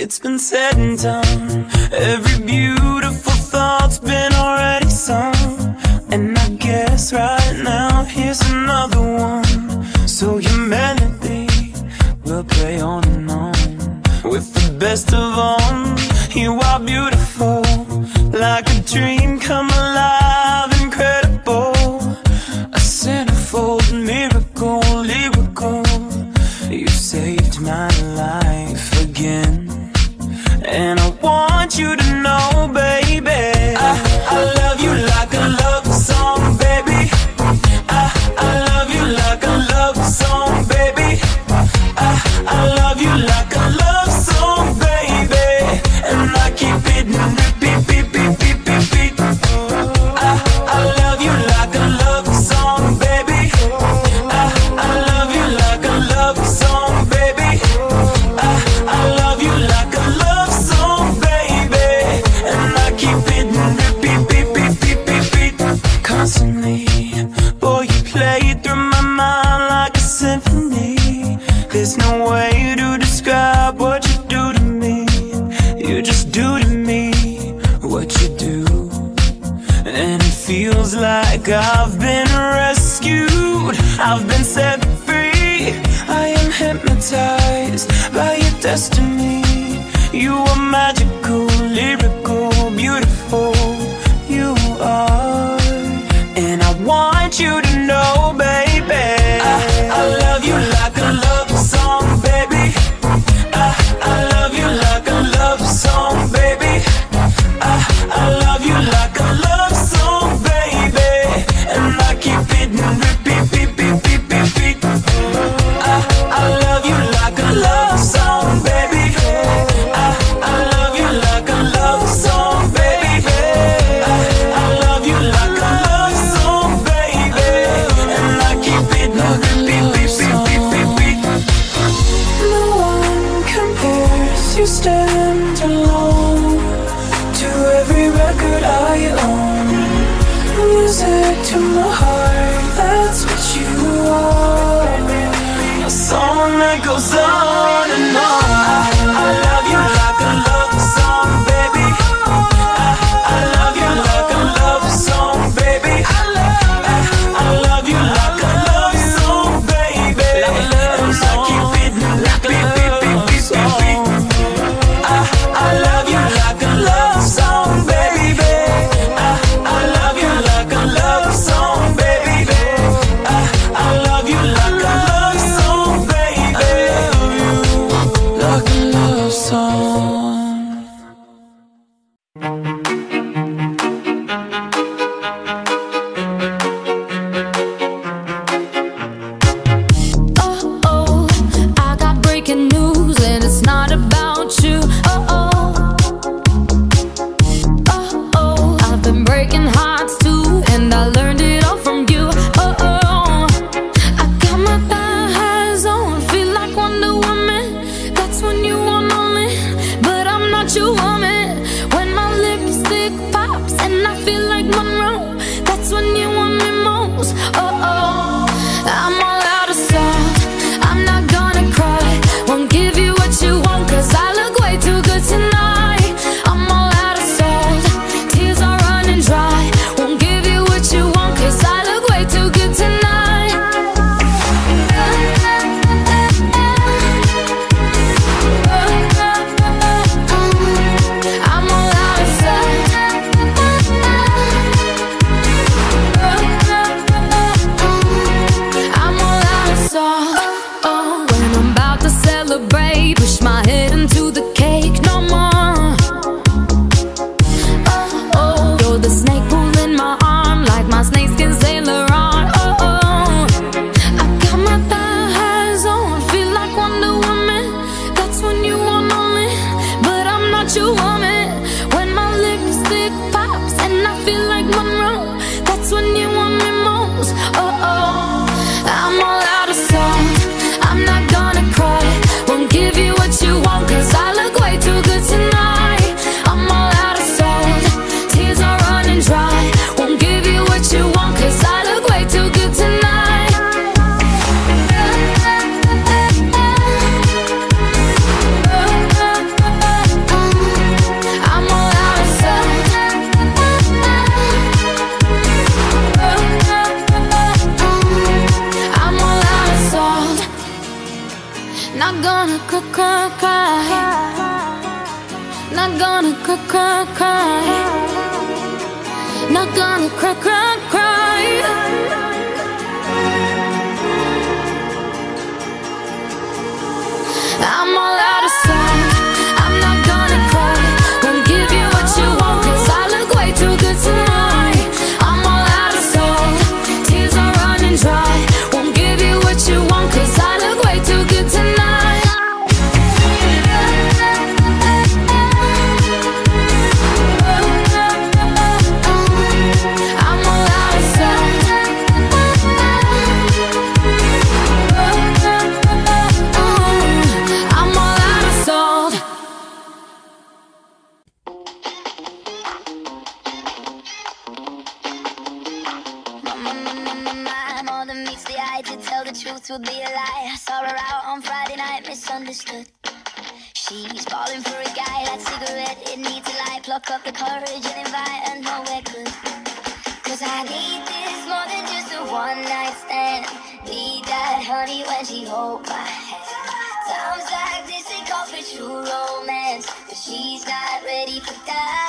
It's been said and done. Every beautiful thought's been already sung. And I guess right now here's another one. So your melody will play on and on. With the best of all, you are beautiful, like a dream come alive, incredible. A centerfold miracle, lyrical. You saved my life again. And I want you to know, baby, I love you like a love song, baby. I love you like a love song, baby. I love you like a love song, baby. And I keep it repeat, beat, beat, beat, beat, beat. I love you like a love song, baby. I love you like a love song, baby. I love you like a love song, baby. And I keep it repeat, beat, beat, beat, beat, beat. Constantly, boy, you play it through my mind like a symphony. There's no way to describe what you do to me. You just do to me what you do. And it feels like I've been rescued, I've been set free. I am hypnotized by your destiny. You are magical, lyrical, beautiful. You are. And I want you to know, baby, I love you like a love song, baby. I love you like a love song, baby. I love you like a love song, baby. And I keep it repeat, beat, beat, beat, beat, beat. I love you like a love song, baby. I love you like a love song, baby. I love you like a love song, baby. And I keep it repeat, beat, beat, beat, beat, beat. No one compares, you stand alone to every record I own. Music to my heart, that's what you are. A song that goes on and on. I love you like a love song, baby. I love you like a love song, baby. I love you like a love song, baby. And I keep it beat, beat, beat, beat, beat, beat. I love you like a love song, baby. I love you like a love song, baby. I love you like a love song, baby. Not gonna cry, cry, cry. Not gonna cry, cry, cry. Not gonna cry, cry, cry. I'm all out of sight. I'm not gonna cry. Won't give you what you want, 'cause I look way too good tonight. I'm all out of sight. Tears are running dry. Won't give you what you want, 'cause I look way too good tonight. I'm all out of sight. I'm all out of salt. More than meets the eye, to tell the truth would be a lie. I saw her out on Friday night, misunderstood. She's falling for a guy, that cigarette, it needs a light. Pluck up the courage and invite her nowhere good. 'Cause I need this more than just a one night stand. Need that honey when she hold my hand. Times like this, they call for true romance, but she's not ready for that.